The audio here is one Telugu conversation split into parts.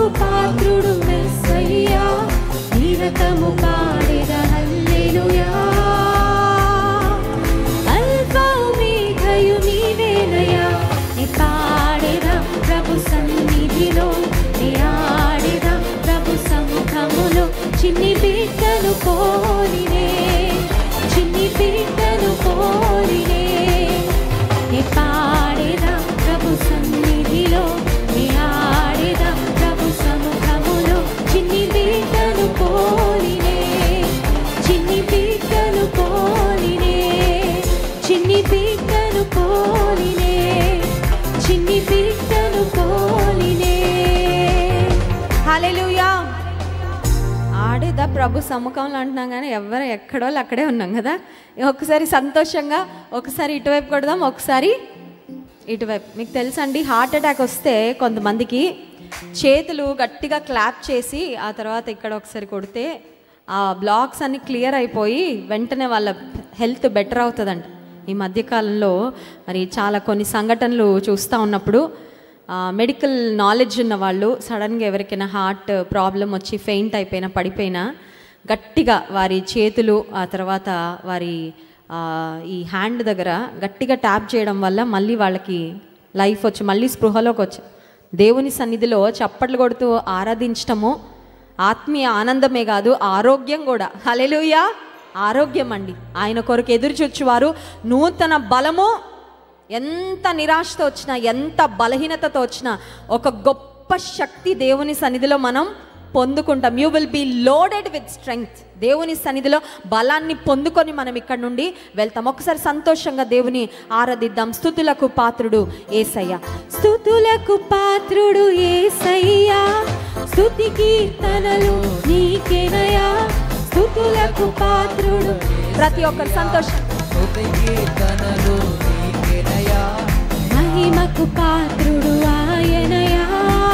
మహిమకు పాత్రుడు మెస్సయ్యా, నిరతము పాడెద హల్లెలూయా. అల్ఫా ఒమేగాయు నీవేనయ్యా, నీ పాడెద ప్రభు సన్నిధిలో, నీ ఆడెద ప్రభు సముఖములో. చిన్ని బిడ్డను పోలినే, చిన్ని బిడ్డను పోలినే, నీ పాడెద ప్రభు సన్నిధిలో, నీ ఆడెద ప్రభు సముఖములో. చిన్ని బిడ్డను పోలినే, చిన్ని బిడ్డను పోలినే, చిన్ని బిడ్డను పోలినే, చిన్ని బిడ్డను పోలినే. హల్లెలూయా. ఆడేదా ప్రభు సముఖంలో అంటున్నాం కానీ ఎవరు ఎక్కడో అక్కడే ఉన్నాం కదా. ఒకసారి సంతోషంగా ఒకసారి ఇటువైపు కొడదాం, ఒకసారి ఇటువైపు. మీకు తెలుసండి, హార్ట్ అటాక్ వస్తే కొంతమందికి చేతులు గట్టిగా క్లాప్ చేసి ఆ తర్వాత ఇక్కడ ఒకసారి కొడితే ఆ బ్లాక్స్ అన్నీ క్లియర్ అయిపోయి వెంటనే వాళ్ళ హెల్త్ బెటర్ అవుతుందంట. ఈ మధ్యకాలంలో మరి చాలా కొన్ని సంఘటనలు చూస్తూ ఉన్నప్పుడు మెడికల్ నాలెడ్జ్ ఉన్న వాళ్ళు సడన్గా ఎవరికైనా హార్ట్ ప్రాబ్లం వచ్చి ఫెయింట్ అయిపోయినా పడిపోయినా గట్టిగా వారి చేతులు ఆ తర్వాత వారి ఈ హ్యాండ్ దగ్గర గట్టిగా ట్యాప్ చేయడం వల్ల మళ్ళీ వాళ్ళకి లైఫ్ వచ్చి మళ్ళీ స్పృహలోకి వచ్చి దేవుని సన్నిధిలో చప్పట్లు కొడుతూ ఆరాధించటము ఆత్మీయ ఆనందమే కాదు, ఆరోగ్యం కూడా. హల్లెలూయా. ఆరోగ్యం అండి. ఆయన కొరకు ఎదురు చూచువారు నూతన బలము, ఎంత నిరాశతో వచ్చినా ఎంత బలహీనతతో వచ్చినా ఒక గొప్ప శక్తి దేవుని సన్నిధిలో మనం పొందుకుంటాం. You will be loaded with strength. దేవుని సన్నిధిలో బలాన్ని పొందుకొని మనం ఇక్కడ నుండి వెళ్తాం. ఒకసారి సంతోషంగా దేవుని ఆరాధిద్దాం. స్తుతులకు పాత్రుడు యేసయ్య, స్తుతులకు పాత్రుడు యేసయ్య, స్తుతి కీర్తనలు నీకేనయ్యా, స్తుతులకు పాత్రుడు. ప్రతి ఒక్కరు సంతోషం. స్తుతి కీర్తనలు నీకేనయ్యా, మహిమకు పాత్రుడు ఆయనయా,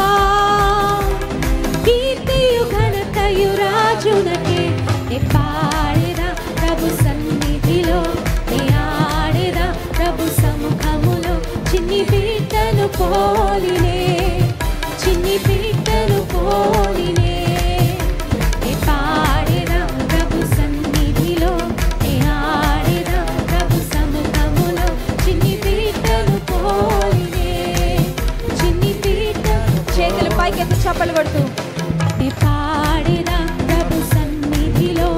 కీర్తియు ఘనతయు రాజునకే. నే పాడెదా ప్రభు సన్నిధిలో, నే ఆడెదా ప్రభు సముఖములో. చిన్ని బిడ్డను పోలినే, చిన్ని బిడ్డను పోలినే, నే పాడెదా ప్రభు సన్నిధిలో, నే ఆడెదా ప్రభు సముఖములో. చిన్ని బిడ్డను పోలినే, చిన్ని బిడ్డ. చేతులు పైకెత్తి చప్పలు కొడుతూ నే పాడెదా ప్రభు సన్నిధిలో,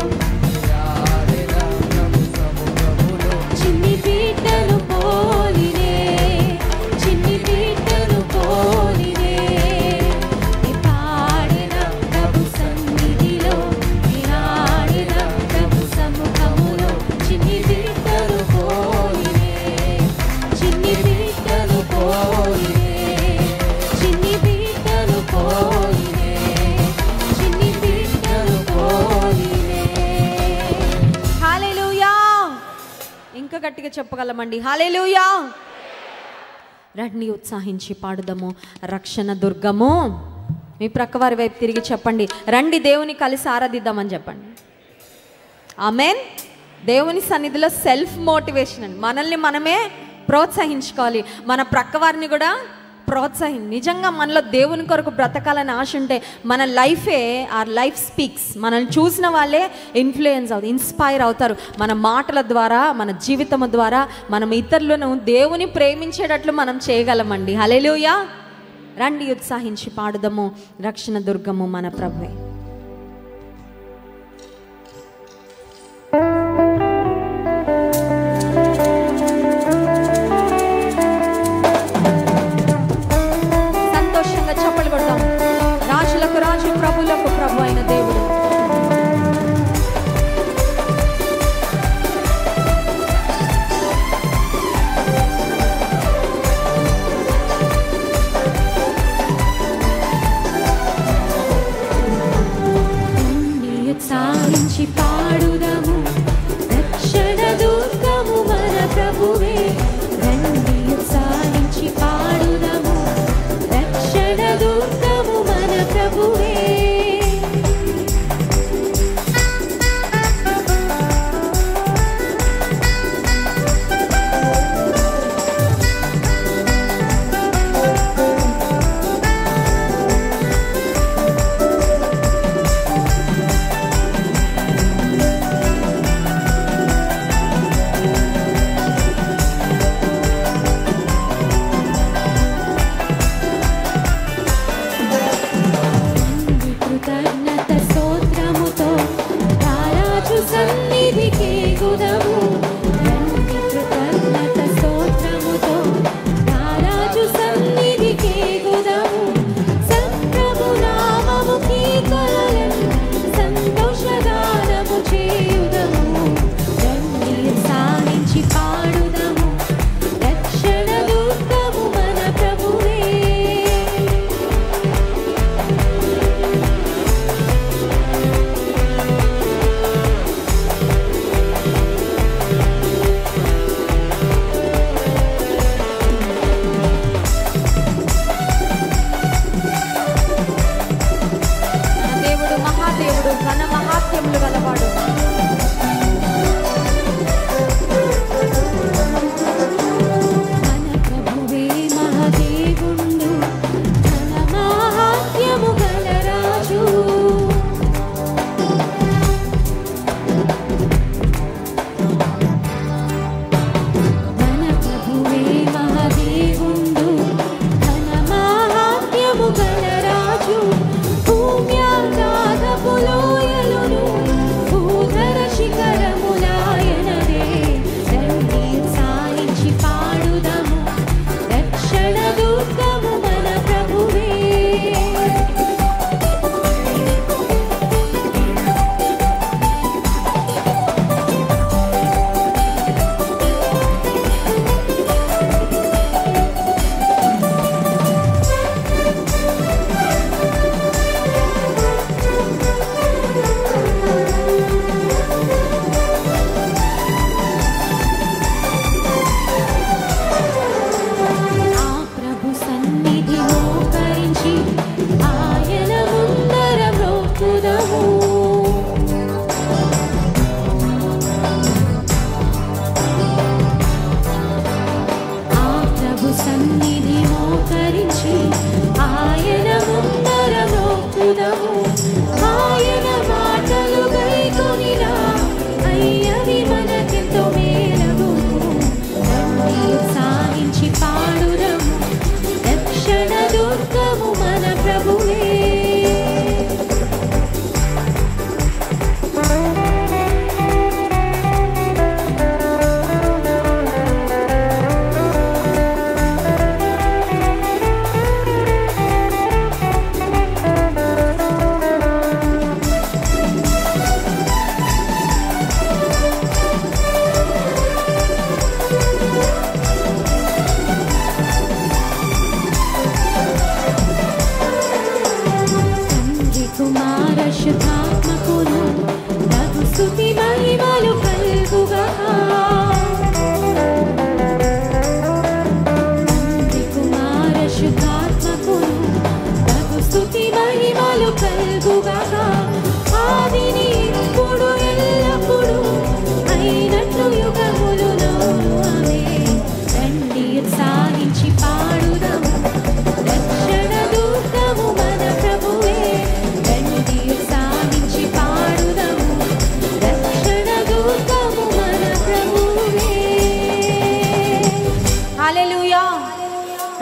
చిన్ని బిడ్డను పోలినే, చిన్ని బిడ్డను పోలినే, నే పాడెదా ప్రభు సన్నిధిలో, నే ఆడెదా ప్రభు సముఖములో. చిన్ని బిడ్డను పోలినే, చిన్ని బిడ్డను పోలినే, చిన్ని బిడ్డను పోలినే, చిన్ని బిడ్డను పోలినే. హల్లెలూయా. ఇంకా గట్టిగా చెప్పగలమండి హల్లెలూయా. రండి ఉత్సాహించి పాడుదాము. రక్షణ దుర్గము. మీ ప్రక్కవారి వైపు తిరిగి చెప్పండి, రండి దేవుని కలిసి ఆరాధిద్దామని చెప్పండి. ఆమేన్. దేవుని సన్నిధిలో సెల్ఫ్ మోటివేషన్ అండి. మనల్ని మనమే ప్రోత్సహించుకోవాలి, మన ప్రక్కవారిని కూడా నిజంగా మనలో దేవుని కొరకు బ్రతకాలని ఆశ ఉంటే మన లైఫే, ఆర్ లైఫ్ స్పీక్స్. మనల్ని చూసిన వాళ్ళే ఇన్ఫ్లుయెన్స్ అవుతారు, ఇన్స్పైర్ అవుతారు. మన మాటల ద్వారా, మన జీవితం ద్వారా మనం ఇతరులను దేవుని ప్రేమించేటట్లు మనం చేయగలమండి. హల్లెలూయా. రండి ఉత్సాహించి పాడుదాము. రక్షణ దుర్గము మన ప్రభువే. చప్పలు కొడతాం. రాజులకు రాజు, ప్రభులకు ప్రభు అయిన దేవుడు.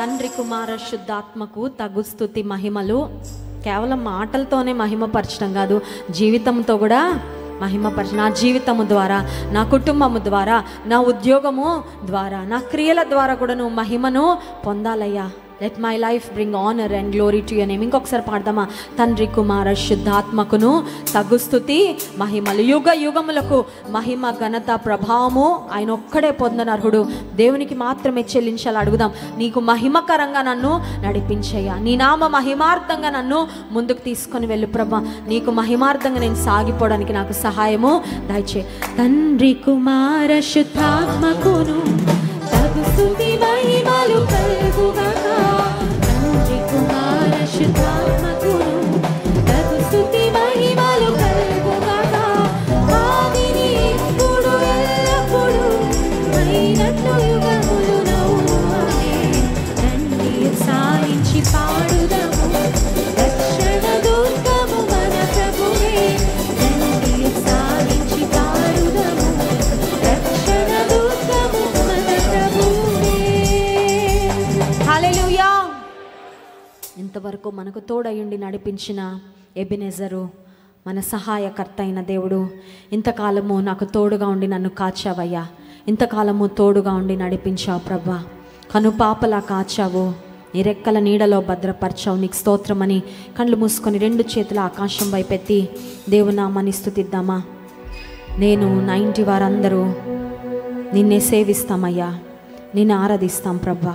తండ్రి కుమార శుద్ధాత్మకు తగు స్తుతి మహిమలు. కేవలం మాటలతోనే మహిమపరచడం కాదు, జీవితంతో కూడా మహిమపరచు. నా జీవితము ద్వారా, నా కుటుంబము ద్వారా, నా ఉద్యోగము ద్వారా, నా క్రియల ద్వారా కూడా నువ్వు మహిమను పొందాలయ్యా. Let my life bring honour and glory to your name. ఇంకొకసారి పాడదామా? తండ్రి కుమార శుద్ధాత్మకును తగు స్తుతి మహిమలు. యుగ యుగములకు మహిమ ఘనత ప్రభావము ఆయన ఒక్కడే పొందనర్హుడు. దేవునికి మాత్రమే చెల్లించాలి. అడుగుదాం, నీకు మహిమకరంగా నన్ను నడిపించయ్యా, నీ నామ మహిమార్థంగా నన్ను ముందుకు తీసుకొని వెళ్ళు ప్రభా. నీకు మహిమార్థంగా నేను సాగిపోవడానికి నాకు సహాయము దయచే. తండ్రి కుమార శుద్ధాత్మకును తగు స్తుతి మహిమలు కలుగుగాక. తండ్రి కుమార శుద్ధాత్మకును తగు స్తుతి మహిమలు కలుగుగాక. ఆదిని ఇప్పుడు ఎల్లప్పుడు అయినట్లు యుగములు నవ్వునే. రండి సాయించి పాడుదము, రక్షణ దుర్గము మన ప్రభువే. రండి సాయించి పాడుదము, రక్షణ దుర్గము మన ప్రభువే. హల్లెలూయా. ఇంతవరకు మనకు తోడయుండి నడిపించిన ఎబెనెజరు, మన సహాయకర్త అయిన దేవుడు, ఇంతకాలము నాకు తోడుగా ఉండి నన్ను కాచావయ్యా. ఇంతకాలము తోడుగా ఉండి నడిపించావు ప్రభా. కనుపాపలా కాచావు, నీ రెక్కల నీడలో భద్రపరచావు. నీకు స్తోత్రమని కళ్ళు మూసుకొని రెండు చేతుల ఆకాశం వైపెత్తి దేవునామాన్ని స్తుతిద్దామా? నేను నా ఇంటి వారందరూ నిన్నే సేవిస్తామయ్యా, నిన్ను ఆరాధిస్తాం ప్రభా.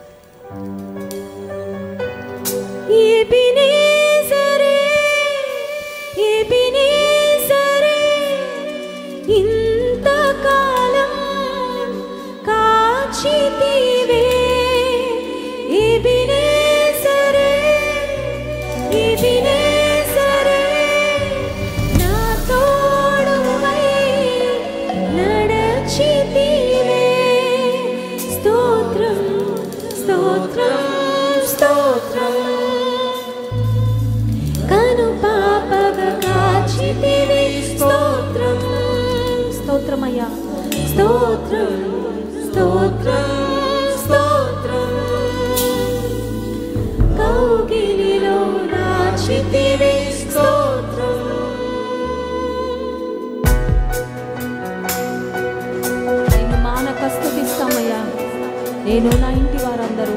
ఎబెనెజరే, ఎబెనెజరే, ఇంతకాలం కాచితివే. ఎబెనెజరే, ఎబెనెజరే, నా తోడువై నడచితివే. స్తోత్రం, స్తోత్రం, స్తోత్రం. కను పాపగా కాచితివే. స్తోత్రం, స్తోత్రమయ్యా. స్తోత్రం, స్తోత్రం, స్తోత్రం. కౌగిలిలో నాచితివే. స్తోత్రం. నిన్ను మానక స్తుతిస్తామయ్యా. నేను నా ఇంటి వారందరూ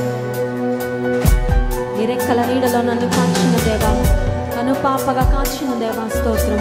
నీ రెక్కల నీడలో నన్ను కాచిన దేవా, కను పాపగా కాచిన దేవా, స్తోత్రం.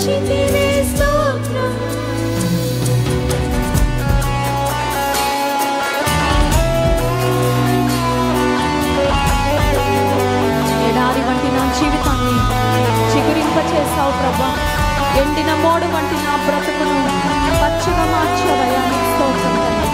దాచితివే స్తోత్రం. ఎడారి వంటి నా జీవితాన్ని చిగురింపచేసావు ప్రభా. ఎండిన మోడు వంటి నా బ్రతుకును పచ్చగా మార్చవయ్యా. నీకు స్తోత్రం తండ్రి.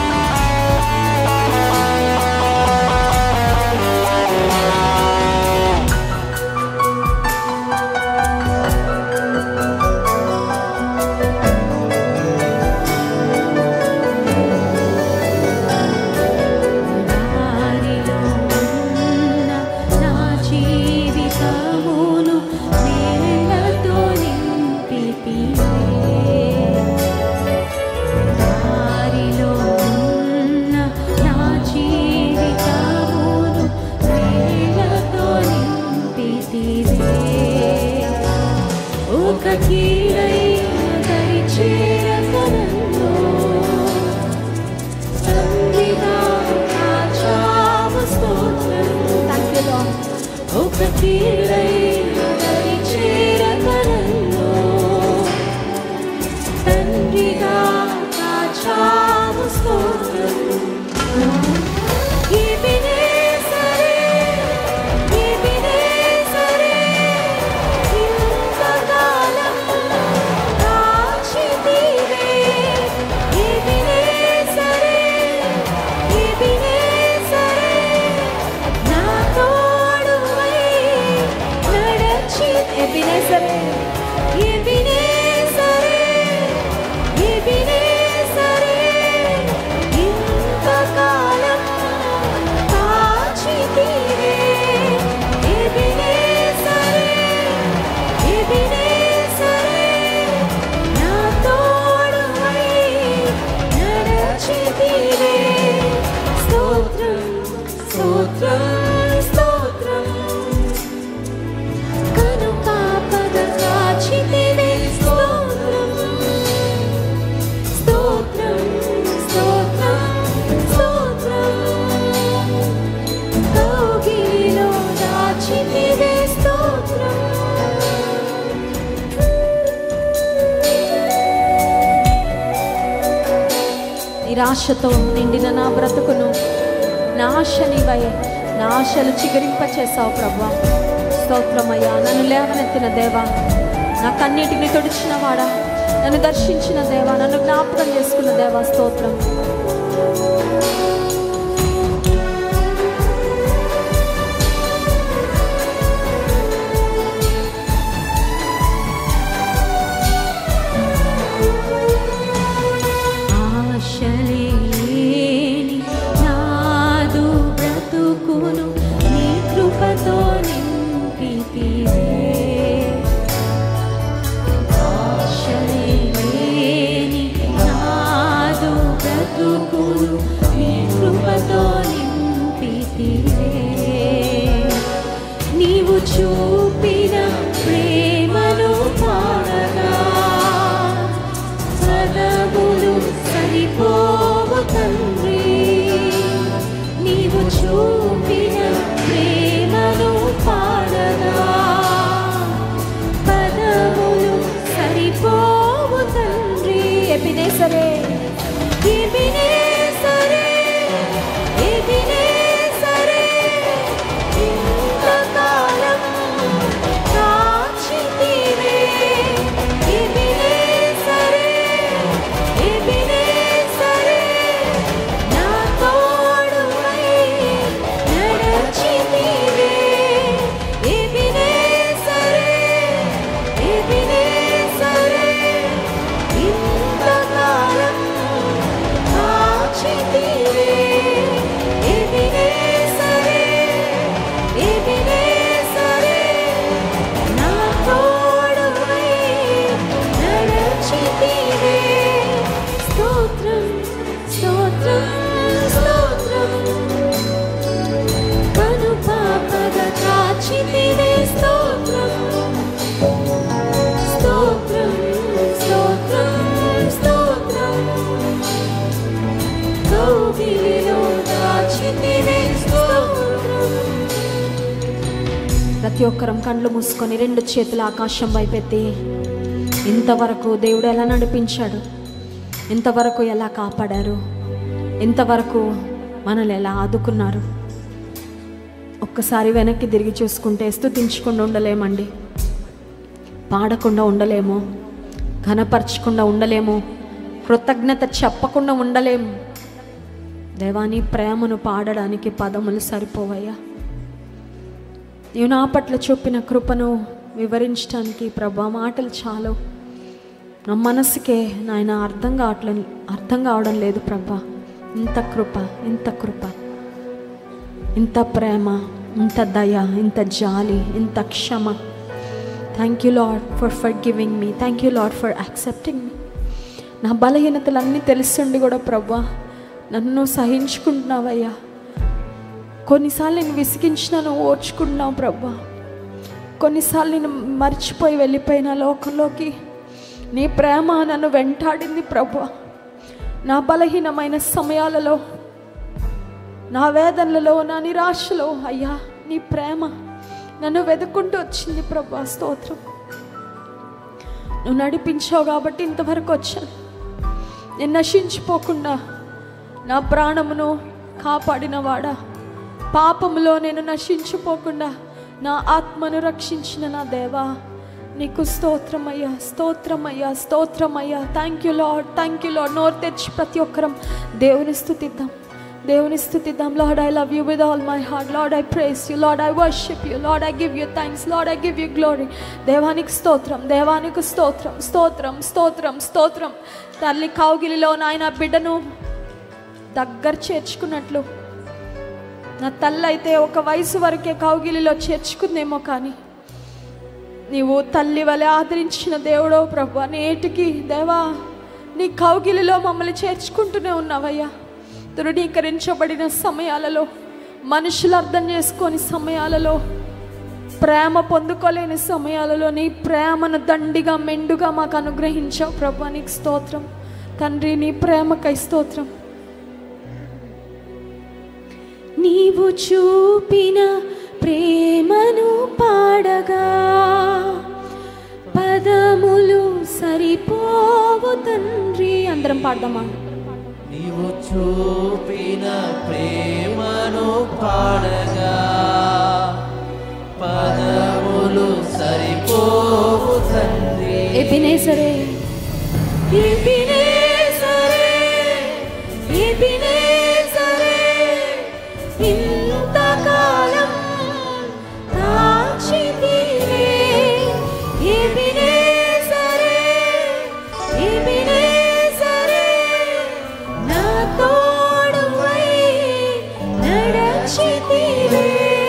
నిరాశతో నిండిన నా బ్రతుకును నాశనివై నా ఆశలు చిగురింపచేసావు ప్రభా. స్తోత్రమయ్యా. నన్ను లేవనెత్తిన దేవా, నా కన్నీటిని తుడిచిన వాడా, నన్ను దర్శించిన దేవా, నన్ను జ్ఞాపకం చేసుకున్న దేవా, స్తోత్రం. చూపిన ప్రేమను పాడగా పదములు సరిపోవు తండ్రి. నీవు చూపిన ప్రేమను పాడగా పదములు సరిపోవు తండ్రి. ఎబినేసరే, ఎబినేసరే, ఎబినేసరే, ఇంతకాలం కాచితివే. ఎబినేసరే, ఎబినేసరే, నా తోడువై నడచితివే. ఎబినేసరే, ఎబినేసరే, ఇంతకాలం కాచితివే. ఎబినేసరే, ఎబినేసరే, నా తోడువై నడచితివే. స్తోత్రం, స్తోత్రం, స్తోత్రం. కను పాపగా కాచితివే. స్తోత్రం, స్తోత్రం, స్తోత్రం, స్తోత్రం. కౌగిలిలో దాచితివే. స్తోత్రం. ప్రతి ఒక్కరం కళ్ళు మూసుకొని రెండు చేతుల ఆకాశం వైపెత్తి ఇంతవరకు దేవుడు ఎలా నడిపించాడు, ఇంతవరకు ఎలా కాపాడారు, ఇంతవరకు మనల్ని ఎలా ఆదుకున్నారు. ఒక్కసారి వెనక్కి తిరిగి చూసుకుంటే స్తుతించకుండా ఉండలేమండి, పాడకుండా ఉండలేము, ఘనపరచకుండా ఉండలేము, కృతజ్ఞత చెప్పకుండా ఉండలేము. దేవా, నీ ప్రేమను పాడడానికి పదములు సరిపోవయ్యా. నీవు నా పట్ల చూపిన కృపను వివరించడానికి ప్రభా మాటలు చాలు. నా మనసుకే నాయన అర్థం కావడం లేదు ప్రభా. ఇంత కృప, ఇంత కృప, ఇంత ప్రేమ, ఇంత దయ, ఇంత జాలి, ఇంత క్షమ. Thank you Lord for forgiving me. Thank you Lord for accepting me. నా బలహీనతలన్నీ తెలుసుండి కూడా ప్రభా నన్ను సహించుకుంటున్నావయ్యా. కొన్నిసార్లు నేను విసిగించినాను, ఓర్చుకుంటున్నావు ప్రభా. కొన్నిసార్లు నేను మర్చిపోయి వెళ్ళిపోయిన లోకంలోకి నీ ప్రేమ నన్ను వెంటాడింది ప్రభా. నా బలహీనమైన సమయాలలో, నా వేదనలలో, నా నిరాశలో అయ్యా నీ ప్రేమ నన్ను వెతుక్కుంటూ వచ్చింది ప్రభా. స్తోత్రం. నువ్వు నడిపించావు కాబట్టి ఇంతవరకు వచ్చాను. నేను నశించిపోకుండా నా ప్రాణమును కాపాడిన వాడా, పాపములో నేను నశించిపోకుండా నా ఆత్మను రక్షించిన నా దేవా, నీకు స్తోత్రమయ్యా, స్తోత్రమయ్యా, స్తోత్రమయ్యా. Thank you Lord, thank you Lord. నోరు తెచ్చి ప్రతి ఒక్కరం దేవుని స్తుతిద్దాం, దేవుని స్తుతిద్దాం. Lord, I love you with all my heart. Lord, I praise you. Lord, I worship you. Lord, I give you thanks. Lord, I give you glory. దేవానికి స్తోత్రం, దేవానికి స్తోత్రం, స్తోత్రం, స్తోత్రం, స్తోత్రం. తల్లి కౌగిలిలో నాయన బిడ్డను దగ్గర చేర్చుకున్నట్లు, నా తల్లి అయితే ఒక వయసు వరకే కౌగిలిలో చేర్చుకుందేమో, కానీ నీవు తల్లి వలె ఆదరించిన దేవుడో ప్రభు. నేటికి దేవా నీ కౌగిలిలో మమ్మల్ని చేర్చుకుంటూనే ఉన్నావయ్యా. తృణీకరించబడిన సమయాలలో, మనుషులు అర్థం చేసుకొని సమయాలలో, ప్రేమ పొందుకోలేని సమయాలలో నీ ప్రేమను దండిగా మెండుగా మాకు అనుగ్రహించావు ప్రభు. నీకు స్తోత్రం తండ్రి, నీ ప్రేమకై స్తోత్రం. నీవు చూపిన ప్రేమను పాడగా పదములు సరిపోవు తండ్రి. అందరం పాడదామా? నీవు చూపిన ప్రేమను పాడగా పదములు సరిపోవు తండ్రి. ఎబినేజరే, ఎబినేజరే, ఎబినేజరే, ఇంతకాలం కాచితివే. ఎబినేజరే, ఎబినేజరే, నా తోడువై నడచితివే.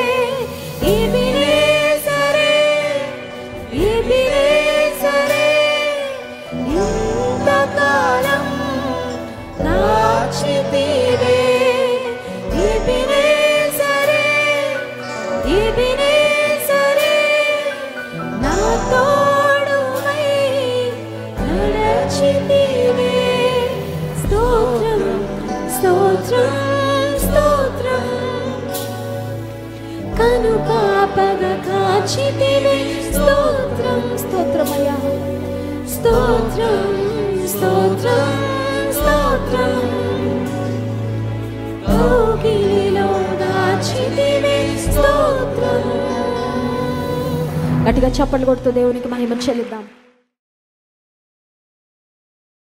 ఎబినేజరే, ఎబినేజరే, ఇంతకాలం కాచితివే. ఎబినేజరే, ఎబినేజరే, నా తోడువై నడచితివే. స్తోత్రం, స్తోత్రం, స్తోత్రం. కనుపాపగా కాచితివే. స్తోత్రం, స్తోత్రమయ్యా. స్తోత్రం, స్తోత్రం, స్తోత్రం. కౌగిలిలో దాచితివే. స్తోత్రం. గట్టిగా చప్పట్లు కొడుతూ దేవునికి మహిమ చెల్లిద్దాం.